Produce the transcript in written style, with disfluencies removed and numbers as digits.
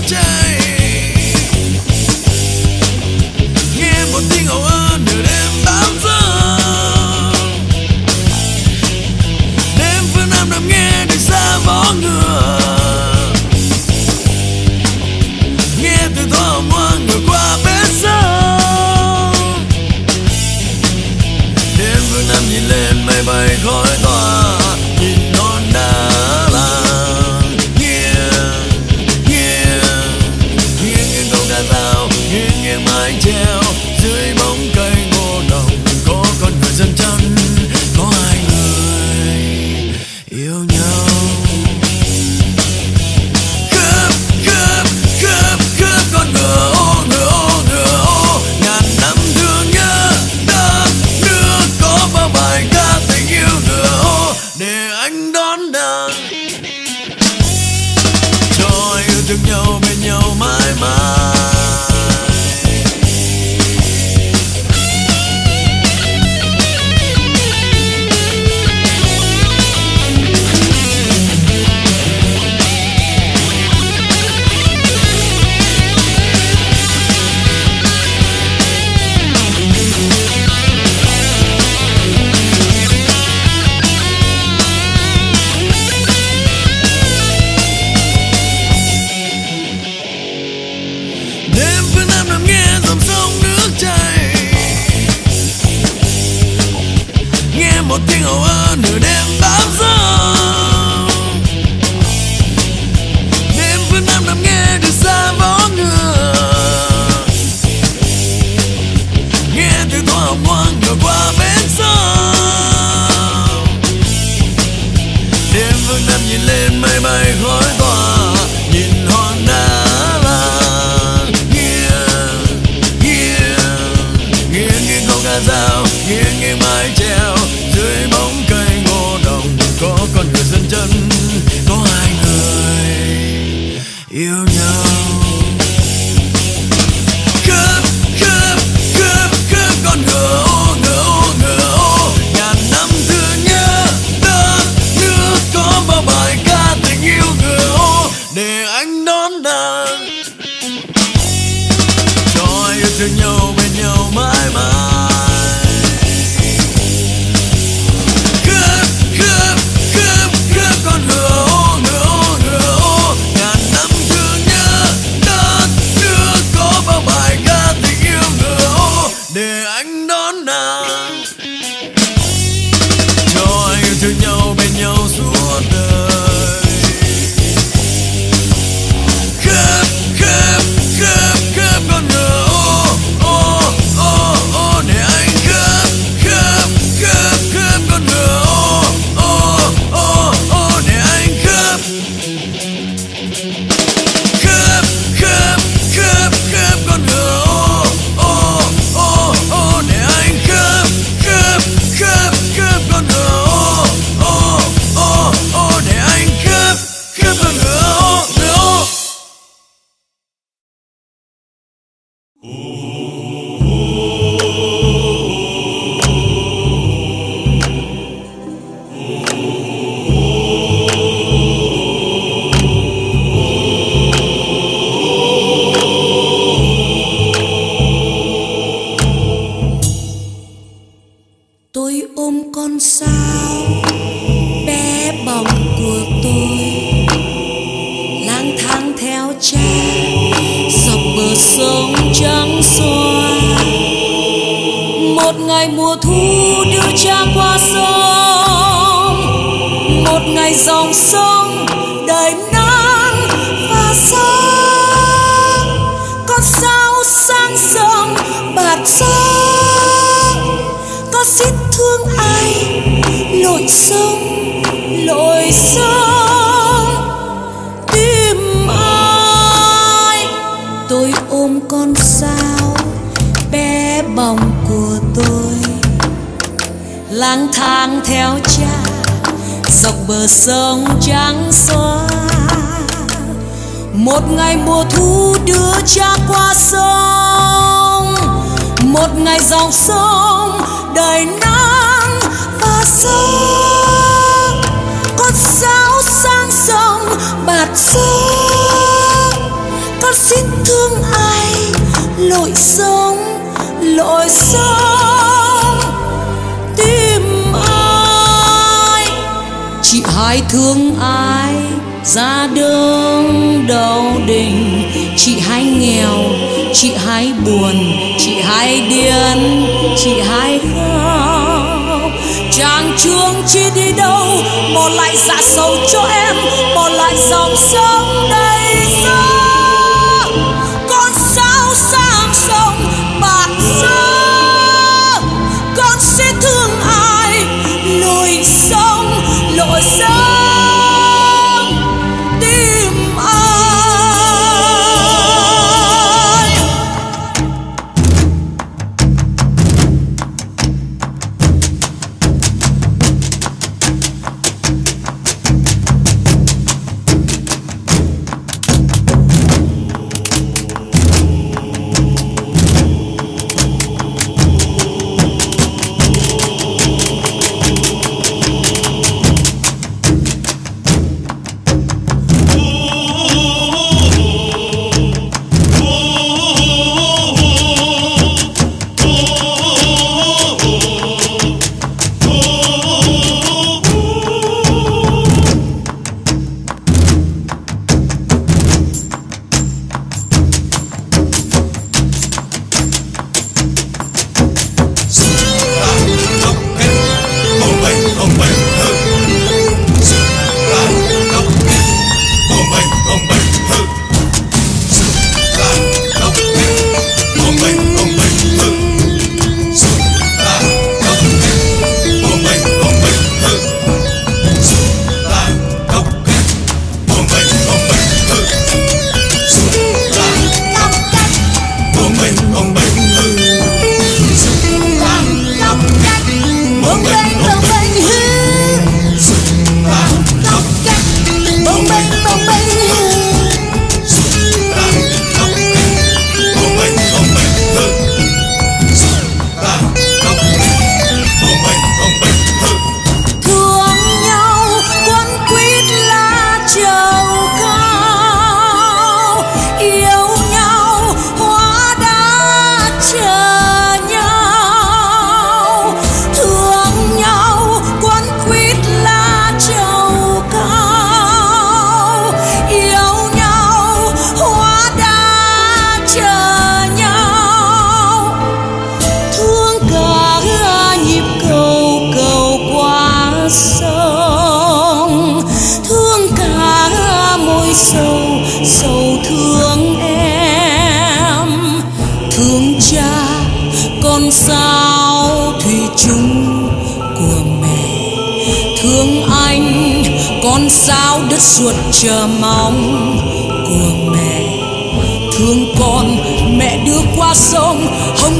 chảy. Nghe một tiếng ồn ào nửa đêm bão giông. Đêm phương Nam nằm nghe được xa vó ngựa. Nghe từ gió hồng hoang ngược qua bến sông. Đêm phương Nam nhìn lên mây bay khói tỏa, nhìn non đá làng. Nghiêng câu ca dao, nghiêng mái treo. Dưới bóng cây ngô đồng có con người chân chân, có hai người yêu nhau. Cướp con ngựa ô, ngàn năm thương nhớ đất nước. Có bao bài ca tình yêu ngựa ô để anh đón đợi, cho yêu thương nhau bên nhau mãi mãi. Đêm phương Nam nằm nghe dòng sông nước chảy. Nghe một tiếng ồn ào nửa đêm bão giông. Đêm phương Nam nằm nghe được xa vó ngựa. Nghe tiếng gió hồng hoang ngược qua bến sông. Đêm phương Nam nhìn lên mây bay khói tỏa, nhìn hòn đá làng. Nghiêng câu ca dao, nghiêng mái treo. Dưới bóng cây ngô đồng có con người chân chân, có hai người yêu nhau. Cướp con ngựa ô, ngàn năm thương nhớ đất nước. Có bao bài ca tình yêu ngựa ô để anh đón đợi, cho yêu thương nhau bên nhau mãi mãi. Cướp con ngựa ô, ngàn năm thương nhớ đất nước. Có bao bài ca tình yêu ngựa ô để anh đón đợi, cho yêu thương nhau bên nhau suốt đời. Cướp con ngựa ô, để anh cướp con ngựa ô, để anh cướp con ngựa ô, để anh cướp con ngựa ô, để anh cướp con ngựa ô. Tôi ôm con sao bé bỏng của tôi, lang thang theo cha dọc bờ sông trắng xóa. Một ngày mùa thu đưa cha qua sông, một ngày dòng sông đầy nắng và gió. Con sao sang sông bạt gió, có xiết thương ai lội sông tìm ai. Tôi ôm con sao bé bỏng của tôi, lang thang theo cha dọc bờ sông trắng xóa. Một ngày mùa thu đưa cha qua sông, một ngày dòng sông đầy nắng và gió. Con sao sang sông bạt gió, có thương ai lội sông tìm ai. Chị hai thương ai ra đường đầu đình, chị hai nghèo, chị hai buồn, chị hai điên, chị hai khóc. Chàng chuông chi đi đâu, bỏ lại dạ sầu cho em, bỏ lại dòng sông đầy gió. Con sao sang sông bạc gió, con sẽ thương ai lội sông tìm ai. Sầu thương em, thương cha con sao thủy chung của mẹ, thương anh con sao đất ruột chờ mong của mẹ, thương con mẹ đưa qua sông hồng